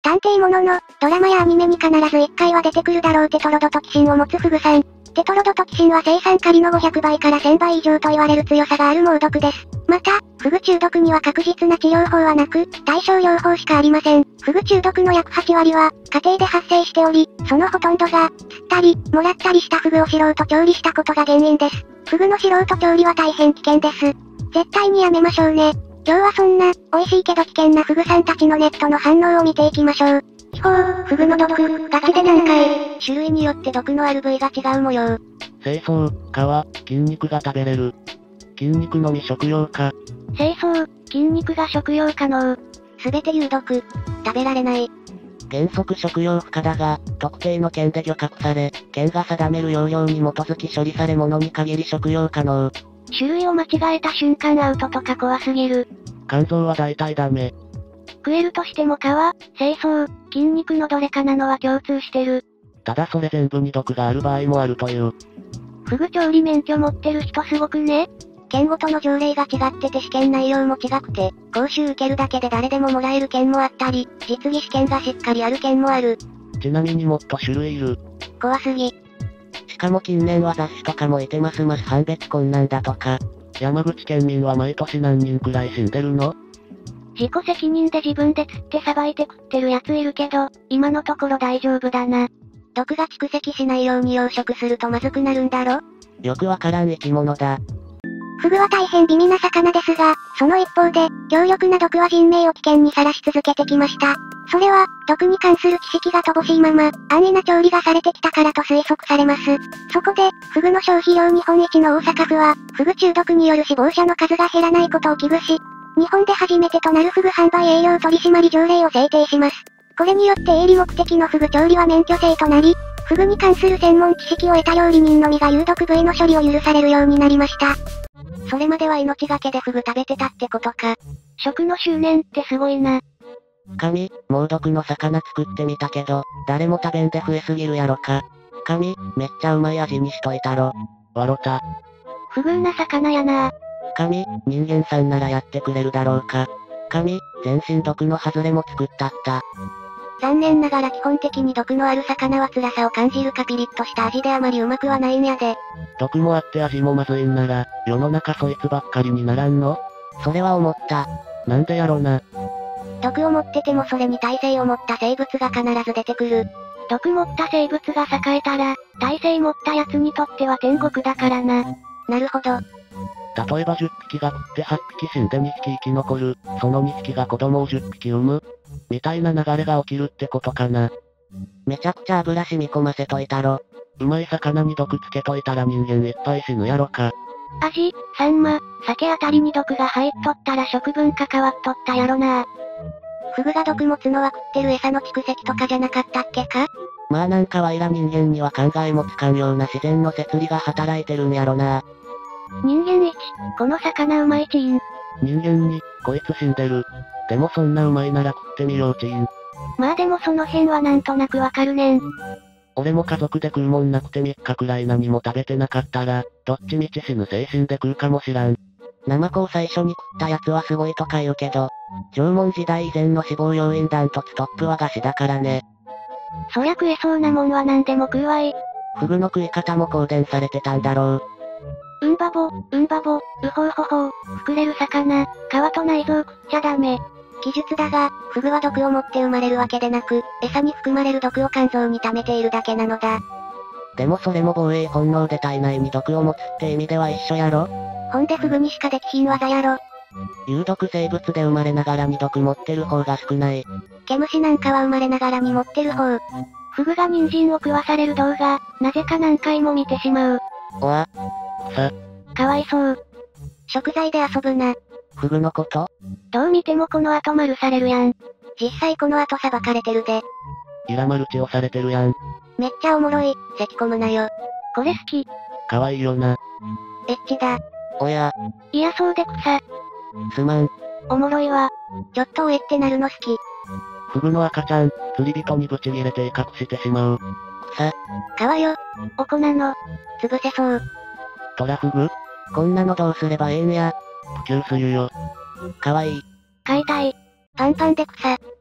探偵ものの、ドラマやアニメに必ず1回は出てくるだろうテトロドトキシンを持つフグさん。テトロドトキシンは生酸カリの500倍から1000倍以上と言われる強さがある猛毒です。また、フグ中毒には確実な治療法はなく、対症療法しかありません。フグ中毒の約8割は、家庭で発生しており、そのほとんどが、釣ったり、もらったりしたフグを素人調理したことが原因です。フグの素人調理は大変危険です。絶対にやめましょうね。今日はそんな、美味しいけど危険なフグさんたちのネットの反応を見ていきましょう。気候、フグの毒、ガチで何回。種類によって毒のある部位が違う模様。 精巣、皮、筋肉が食べれる。筋肉のみ食用か。 精巣、筋肉が食用可能。すべて有毒。食べられない。 原則食用不可だが、特定の県で漁獲され、県が定める容量に基づき処理され物に限り食用可能。 種類を間違えた瞬間アウトとか怖すぎる。 肝臓は大体ダメ。 食えるとしても皮、精巣、筋肉のどれかなのは共通してる。 ただそれ全部に毒がある場合もあるという。 フグ調理免許持ってる人すごくね。県ごとの条例が違ってて試験内容も違くて、講習受けるだけで誰でももらえる県もあったり、実技試験がしっかりある県もある。 ちなみにもっと種類いる。 怖すぎ。 しかも近年は雑種とかもいてますます判別困難だとか。山口県民は毎年何人くらい死んでるの？ 自己責任で自分で釣ってさばいて食ってるやついるけど、今のところ大丈夫だな。毒が蓄積しないように養殖するとまずくなるんだろ？ よくわからん生き物だ。 フグは大変美味な魚ですが、その一方で、強力な毒は人命を危険にさらし続けてきました。それは、毒に関する知識が乏しいまま、安易な調理がされてきたからと推測されます。そこで、フグの消費量日本一の大阪府は、フグ中毒による死亡者の数が減らないことを危惧し、日本で初めてとなるフグ販売営業取締条例を制定します。これによって営利目的のフグ調理は免許制となり、フグに関する専門知識を得た料理人のみが有毒部位の処理を許されるようになりました。それまでは命がけでフグ食べてたってことか。食の執念ってすごいな。 神、猛毒の魚作ってみたけど、誰も食べんで増えすぎるやろか。神、めっちゃうまい味にしといたろ。わろた。 不遇な魚やな。 神、人間さんならやってくれるだろうか。神、全身毒の外れも作ったった。 残念ながら基本的に毒のある魚は辛さを感じるかピリッとした味であまりうまくはないんやで。 毒もあって味もまずいんなら、世の中そいつばっかりにならんの？ それは思った。 なんでやろな。 毒を持っててもそれに耐性を持った生物が必ず出てくる。毒持った生物が栄えたら、耐性持った奴にとっては天国だからな。なるほど。 例えば10匹が食って8匹死んで2匹生き残る、その2匹が子供を10匹産む、みたいな流れが起きるってことかな。 めちゃくちゃ油染み込ませといたろ。 うまい魚に毒つけといたら人間いっぱい死ぬやろか。 アジ、サンマ、酒あたりに毒が入っとったら食文化変わっとったやろな。フグが毒持つのは食ってる餌の蓄積とかじゃなかったっけか？ まあなんかわいら人間には考えもつかんような自然の摂理が働いてるんやろな。 人間一、この魚うまいチーン。 人間に、こいつ死んでる。でもそんなうまいなら食ってみようチーン。 まあでもその辺はなんとなくわかるねん。 俺も家族で食うもんなくて3日くらい何も食べてなかったら、どっちみち死ぬ精神で食うかもしらん。 ナマコを最初に食ったやつはすごいとか言うけど、縄文時代以前の死亡要因ダントツトップは餓死だからね。そりゃ食えそうなもんは何でも食うわい。 フグの食い方も公伝されてたんだろう。 うんばぼ、うんばぼ、うほうほほう、膨れる魚、皮と内臓食っちゃダメ。記述だが、フグは毒を持って生まれるわけでなく、餌に含まれる毒を肝臓に溜めているだけなのだ。 でもそれも防衛本能で体内に毒を持つって意味では一緒やろ？ ほんでフグにしかできひん技やろ。 有毒生物で生まれながらに毒持ってる方が少ない。 毛虫なんかは生まれながらに持ってる方。フグが人参を食わされる動画、なぜか何回も見てしまう。 おわ。 かわいそう。食材で遊ぶな。 フグのこと？ どう見てもこの後丸されるやん。実際この後裁かれてるで。 イラマルチをされてるやん。 めっちゃおもろい、咳込むなよ。これ好き。 かわいいよな。 エッチだ。 おや。 嫌そうで草。 すまん。 おもろいわ。ちょっとおえってなるの好き。 フグの赤ちゃん、釣り人にブチ切れて威嚇してしまう。 草。川よ。お粉の。潰せそう。 トラフグ？ こんなのどうすればええんや。 プキュース湯よ。 かわいい。飼いたい。パンパンで草。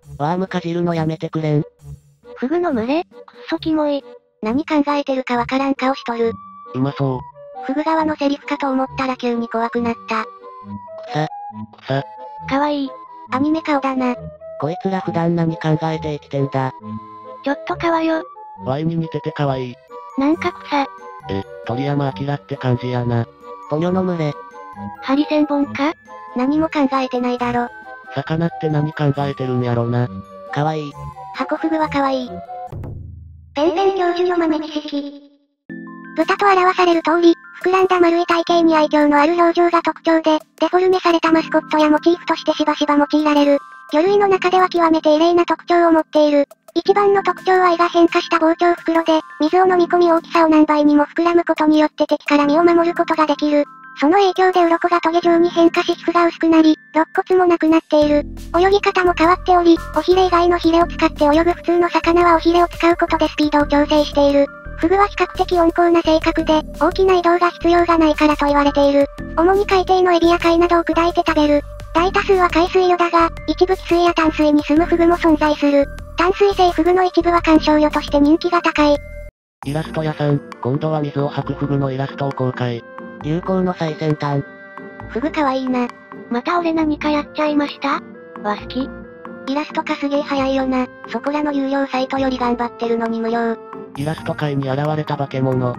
ワームかじるのやめてくれん。 フグの群れ、くっそキモい。 何考えてるかわからん顔しとる。 うまそう。 フグ側のセリフかと思ったら急に怖くなった。 草。 かわいい。 アニメ顔だな。 こいつら普段何考えて生きてんだ。 ちょっとかわよ。 ワイに似てて可愛い。 なんか草。 鳥山明って感じやな。ポニョの群れ。 ハリセンボンか？ 何も考えてないだろ。 魚って何考えてるんやろな。可愛い。 ハコフグは可愛い。ペンペン教授の豆知識。豚と表される通り、膨らんだ丸い体型に愛嬌のある表情が特徴で、デフォルメされたマスコットやモチーフとしてしばしば用いられる。魚類の中では極めて異例な特徴を持っている。一番の特徴は胃が変化した膨張袋で、水を飲み込み大きさを何倍にも膨らむことによって敵から身を守ることができる。その影響で鱗がトゲ状に変化し皮膚が薄くなり、肋骨もなくなっている。泳ぎ方も変わっており、尾ひれ以外のヒレを使って泳ぐ普通の魚は尾ひれを使うことでスピードを調整している。フグは比較的温厚な性格で、大きな移動が必要がないからと言われている。主に海底のエビや貝などを砕いて食べる。大多数は海水魚だが、一部汽水や淡水に住むフグも存在する。淡水性フグの一部は観賞魚として人気が高い。 イラスト屋さん、今度は水を吐くフグのイラストを公開。流行の最先端。 フグかわいいな。 また俺何かやっちゃいましたわ好き。 イラスト化すげえ早いよな。そこらの有料サイトより頑張ってるのに無料。 イラスト界に現れた化け物。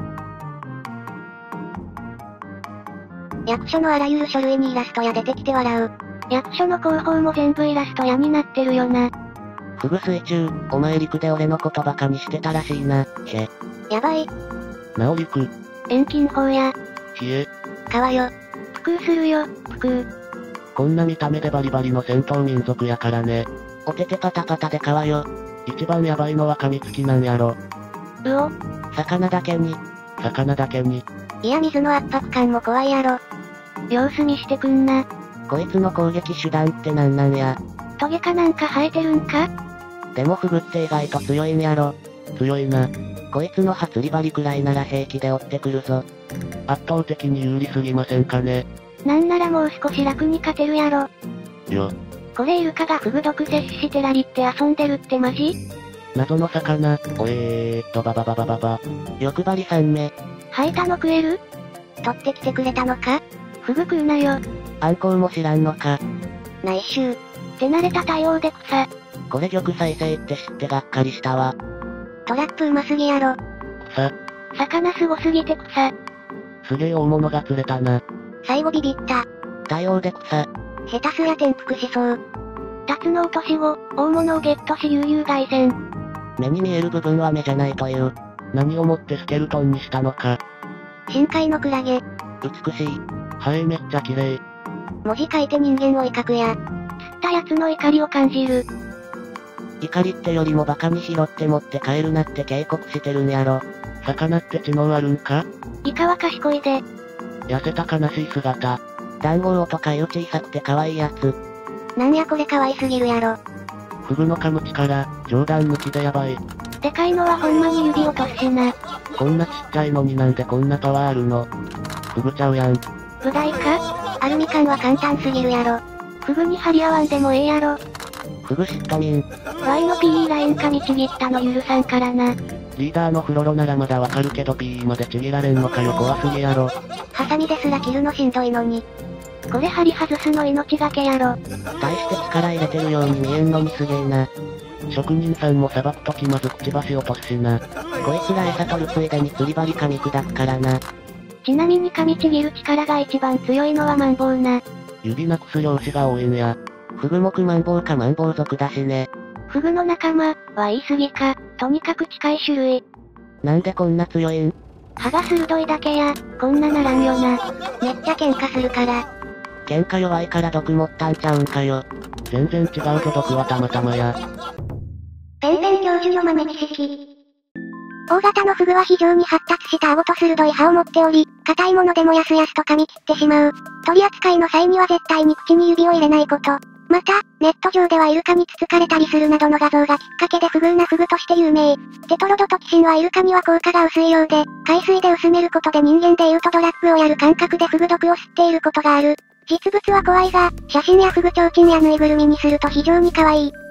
役所のあらゆる書類にイラストや出てきて笑う。 役所の広報も全部イラスト屋になってるよな。 フグ水中、お前陸で俺のことバカにしてたらしいな、 やばい。 なお陸。 遠近法や。 川よ。 ぷくーするよ、ぷくー。 こんな見た目でバリバリの戦闘民族やからね。おててパタパタで川よ。一番ヤバいのは噛みつきなんやろ。 うお。 魚だけに。 いや水の圧迫感も怖いやろ。 様子見してくんな。 こいつの攻撃手段ってなんや。 トゲかなんか生えてるんか？ でもフグって意外と強いんやろ。強いな。こいつのハツリバリくらいなら平気で追ってくるぞ。圧倒的に有利すぎませんかね。 なんならもう少し楽に勝てるやろ。これイルカがフグ毒摂取してラリって遊んでるってマジ？ 謎の魚、ババ。欲張り3目。 吐いたの食える？ 取ってきてくれたのか？ フグ食うなよ。 あんこうも知らんのか。 内緒。 手慣れた対応で草。 これ玉再生って知ってがっかりしたわ。 トラップうますぎやろ。 魚すごすぎて草。 すげえ大物が釣れたな。 最後ビビった。 対応で草。 下手すや転覆しそう。 タツノオトシゴ、大物をゲットし悠々凱旋。 目に見える部分は目じゃないという。何をもってスケルトンにしたのか。 深海のクラゲ。 美しい。ハエめっちゃ綺麗。 文字書いて人間を威嚇や。 釣ったやつの怒りを感じる。 怒りってよりもバカに拾って持って帰るなって警告してるんやろ。魚って知能あるんか？ イカは賢いで。 痩せた悲しい姿。団子とかいう小さくて可愛いやつ。 なんやこれ可愛すぎるやろ。 フグの噛む力、冗談抜きでやばい。 でかいのはほんまに指落とすしな。 こんなちっちゃいのになんでこんなパワーあるの？フグちゃうやん。 ブダイか？ アルミ缶は簡単すぎるやろ。 フグに張り合わんでもええやろ。 フグ嫉妬民。 Y の PE ラインかみちぎったの許さんからな。 リーダーのフロロならまだわかるけど PE までちぎられんのかよ怖すぎやろ。 ハサミですら切るのしんどいのに。 これ針外すの命がけやろ。 大して力入れてるように見えんのにすげえな。職人さんもさばくときまずくちばし落とすしな。こいつら餌取るついでに釣り針噛み砕くからな。 ちなみに噛みちぎる力が一番強いのはマンボウな。 指なくす漁師が多いんや。フグもクマンボウかマンボウ族だしね。 フグの仲間、は言い過ぎか、とにかく近い種類。 なんでこんな強いん？ 歯が鋭いだけや、こんなならんよな。 めっちゃ喧嘩するから。 喧嘩弱いから毒持ったんちゃうんかよ。全然違うけど毒はたまたまや。 ペンペン教授の豆知識。大型のフグは非常に発達した顎と鋭い歯を持っており、硬いものでもやすやすと噛み切ってしまう。取り扱いの際には絶対に口に指を入れないこと。また、ネット上ではイルカにつつかれたりするなどの画像がきっかけで不遇なフグとして有名。テトロドトキシンはイルカには効果が薄いようで、海水で薄めることで人間でいうとドラッグをやる感覚でフグ毒を吸っていることがある。実物は怖いが、写真やフグ提灯やぬいぐるみにすると非常に可愛い。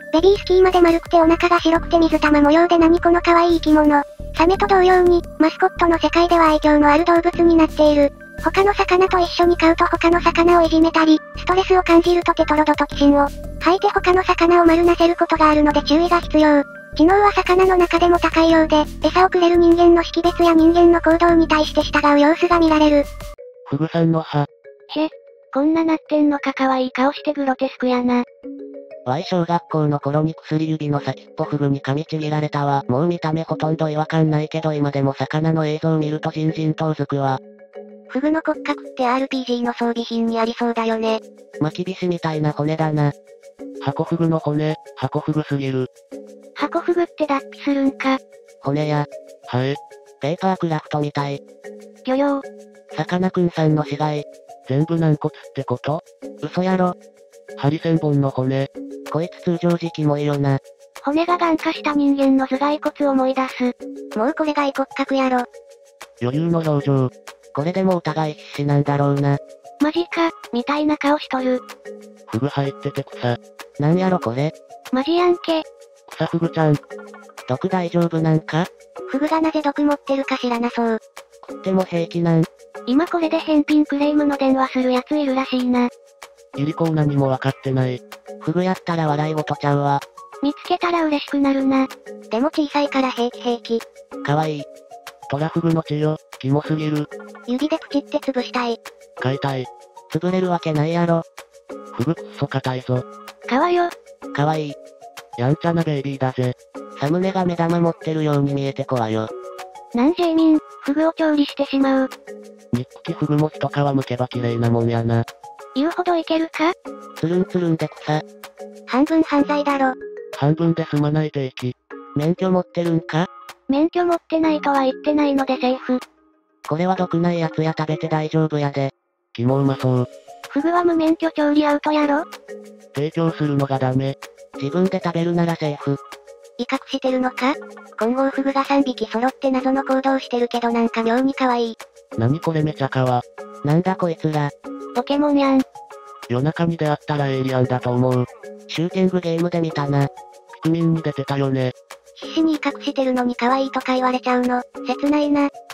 ベビースキーまで丸くてお腹が白くて水玉模様で何この可愛い生き物。サメと同様に、マスコットの世界では愛嬌のある動物になっている。他の魚と一緒に飼うと他の魚をいじめたり、ストレスを感じるとテトロドトキシンを吐いて他の魚を丸なせることがあるので注意が必要。知能は魚の中でも高いようで、餌をくれる人間の識別や人間の行動に対して従う様子が見られる。 フグさんの歯。 こんななってんのか可愛い顔してグロテスクやな。 小学校の頃に薬指の先っぽフグに噛みちぎられたわ。もう見た目ほとんど違和感ないけど今でも魚の映像見るとじんじんとうずくわ。 フグの骨格って RPG の装備品にありそうだよね。 まきびしみたいな骨だな。ハコフグの骨、ハコフグすぎる。 ハコフグって脱皮するんか。 骨や、ハエ、ペーパークラフトみたい。 漁業。 さかなクンさんの死骸。全部軟骨ってこと？嘘やろ。ハリセンボンの骨。こいつ通常時期もいいよな。 骨が癌化した人間の頭蓋骨を思い出す。 もうこれが異骨格やろ。 余裕の表情。これでもお互い必死なんだろうな。 マジか、みたいな顔しとる。 フグ入ってて草。なんやろこれ。 マジやんけ。 草フグちゃん。毒大丈夫なんか？ フグがなぜ毒持ってるか知らなそう。 食っても平気なん？ 今これで返品クレームの電話するやついるらしいな。 いりこう何もわかってない。フグやったら笑い事ちゃうわ。 見つけたら嬉しくなるな。 でも小さいから平気。 かわいい。トラフグの血よ、キモすぎる。 指でプチって潰したい。 買いたい。潰れるわけないやろ。フグくっそ硬いぞ。 かわよ。 かわいい。やんちゃなベイビーだぜ。サムネが目玉持ってるように見えて怖よ。 なんジェイミン、フグを調理してしまう。 ニップキフグも一皮むけば綺麗なもんやな。 言うほどいけるか？ つるんつるんで草。 半分犯罪だろ。 半分で済まない定期。免許持ってるんか？ 免許持ってないとは言ってないのでセーフ。 これは毒ないやつや食べて大丈夫やで。キモうまそう。 フグは無免許調理アウトやろ？ 提供するのがダメ。自分で食べるならセーフ。 威嚇してるのか？混合フグが3匹揃って謎の行動してるけどなんか妙に可愛い。 何これめちゃかわ。なんだこいつら。 ポケモンやん。 夜中に出会ったらエイリアンだと思う。シューティングゲームで見たな。ピクミンに出てたよね。 必死に威嚇してるのに可愛いとか言われちゃうの、切ないな。